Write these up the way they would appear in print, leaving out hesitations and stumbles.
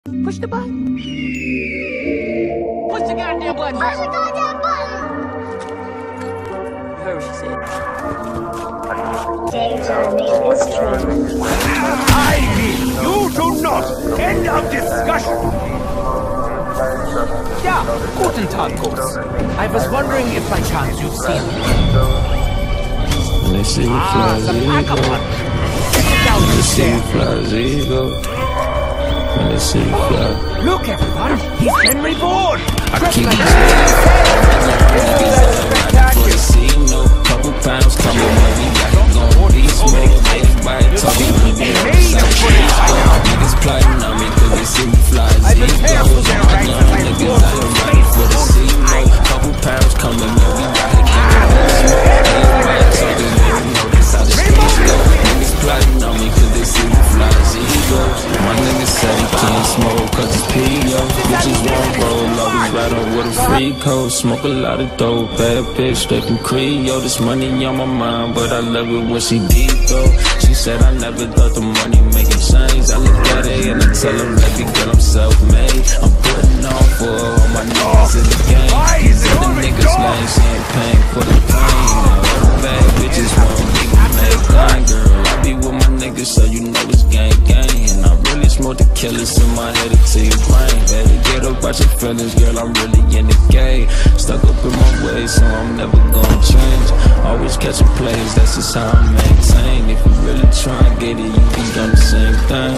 Push the button. Push the goddamn button. Push the goddamn button. You heard what she said. Danger name is true. You do not! End of discussion! Ja, guten Tag, Kurs. I was wondering if by chance you've seen me. Let's see what flies some eagle. acapulco. Check it out, Let's see there. what flies eagle. Let's see what flies. Look, everyone, he's been reborn. I keep Like for the scene, no couple pounds coming when we got it going. Be smooth, everybody talking when we on the side streets. Niggas plotting on me 'cause they see me fly I've been Z's. careful there, right? Young niggas out here riding for the scene, no couple pounds coming when we got it going. Everybody talking when we know this how the streets go. Niggas plotting on me 'cause they see me fly Z's. My niggas say they can't smoke 'cause it's P.O. Bitches won't roll, always ride on with a free code. Smoke a lot of dope, bad bitch, they from Creole. This money on my mind, but I love it when she deep though. She said I never thought the money make a change. I look at it and I tell her, baby girl, I'm self-made. I'm putting on for all my niggas in the game. For the niggas lame, champagne for the pain. All the bad bitches won't make me make line, girl. I be with my niggas, so you know it's gang gang. And I really smoke the killers in my head until your brain. Better get up out your feelings, girl, I'm really in the game. Stuck up in my ways, so I'm never gonna change. Always catching plays, that's just how I maintain. If you really try and get it, you be done the same thing.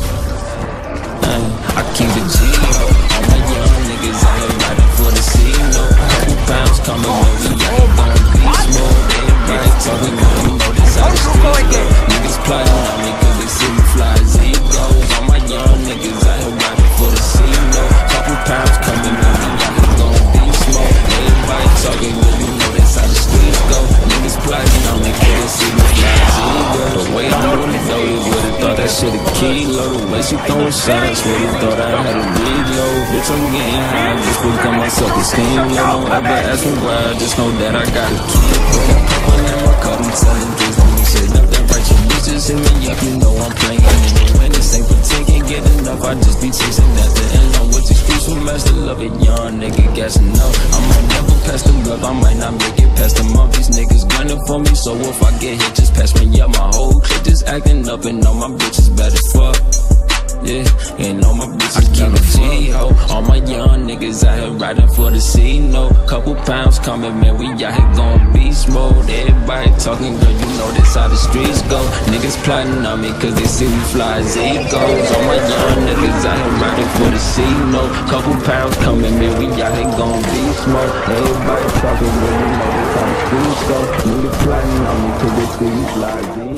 I keep the G-O. All my young niggas out here riding for the C-No. Couple pounds coming when we ain't gonna be smooth. Everybody talking, girl, you know this how the streets go. Niggas plotting on me 'cause they see me fly Z-Goes. All my young niggas out here riding for the C-No. Couple pounds coming when we ain't gonna be smooth. Everybody talking, girl, you know this how the streets go. Niggas plotting on me 'cause they see me fly Z-Goes. The way I'm really loaded, would've thought that shit a kilo. The way she throwing shots, would've thought I had a reload. Bitch, I'm getting high, just become my self-esteem. Don't ever ask me why, just know that I got a key. Put in my cup, I'm telling this, don't make shit up that right. Your bitches hit me up, you know I'm playing. And when this ain't for can't get enough, I just be chasing that the end. I'm with these streets with master love it, young nigga guessing no. I might never pass the glove, I might not make it past the month. These niggas gunning for me, so if I get hit, just pass me up. My whole clique just acting up, and all my bitches better fuck. Yeah, and all my bitches keep a G-Ho. All my young niggas out here riding for the C-No. Couple pounds coming, man, we out here gon' beast mode. Everybody talking, girl, you know this how the streets go. Niggas plotting on me 'cause they see me fly Z-Goes. All my young niggas out here riding for the C-No. Couple pounds coming, man, we out here gon' beast mode. Everybody talking, girl, you know this how the streets go. Niggas plotting on me 'cause they see me fly Z-Goes.